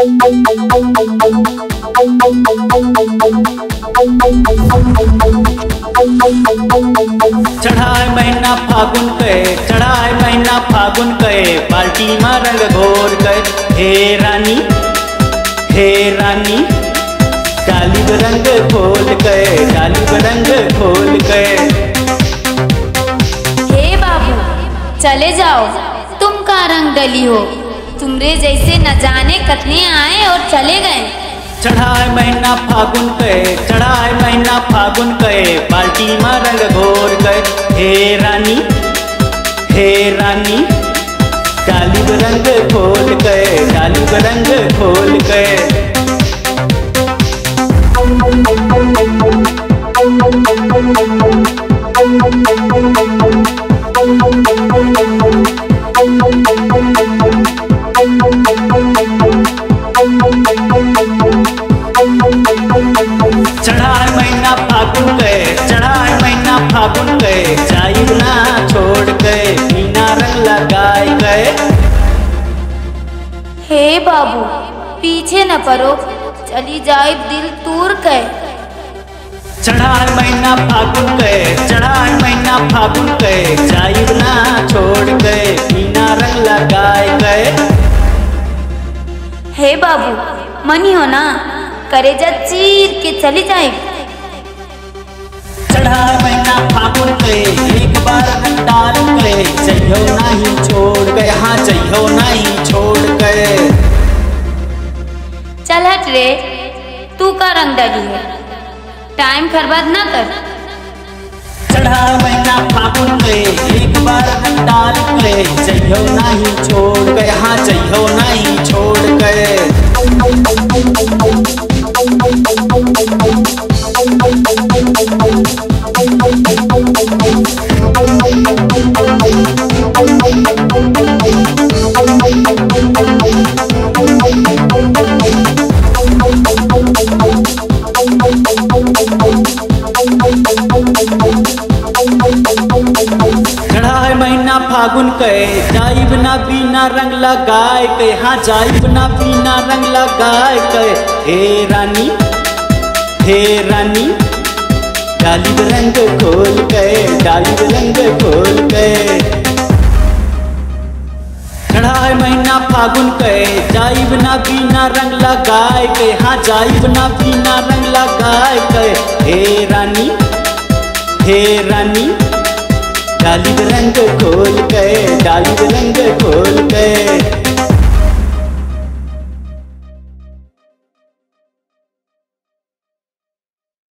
चढ़ाए महीना फागुन के, चढ़ाए महीना फागुन के, बाल्टी में रंग घोर के, हे रानी डाली रंग खोल के, डाली रंग खोल के। हे बाबू चले जाओ, तुम का रंग डली हो, तुमरे जैसे न जाने कितने आए और चले गए। चढ़ाए महीना फागुन के, चढ़ाए महीना फागुन के, बाल्टी में रंग घोर के, हे रानी डाली रंग खोल के, डाली रंग खोल के। चढ़ाए महीना फागुन के, चढ़ाए महीना फागुन के, जाइब ना छोड़ के, बिना रंग लगाए गए। हे बाबू पीछे न पड़ो, चली जाए दिल तूर के। चढ़ाए महीना फागुन के, चढ़ाए महीना फागुन के, जाइब ना छोड़ के, बिना रंग लगाए गए। हे बाबू मनी हो ना, करेजा चीर के चली जाए। चढ़ाए महीना फागुन के, एक बार रंग डाल के, जइयो नहीं छोड़ गए, हाँ जइयो नहीं छोड़ गए। चल हट रे, तू का रंग डाली है, टाइम बर्बाद ना कर। चढ़ाए महीना फागुन के, एक बार रंग डाल के, जइयो नहीं छोड़ गए, हाँ जइयो नहीं छोड़ गए। चढ़ाए महीना फागुन के, जाइब ना बिना रंग लगाए के, हाँ जाइब ना बिना रंग लगाए के, हे रानी डाली रंग खोल के, डाली रंग खोल के। चढ़ाए महीना फागुन के, जाइब ना बिना रंग लगाए के, हाँ जाइब ना बिना रंग लगाए के, हे रानी डाली रंग खोल के, डाली रंग खोल के।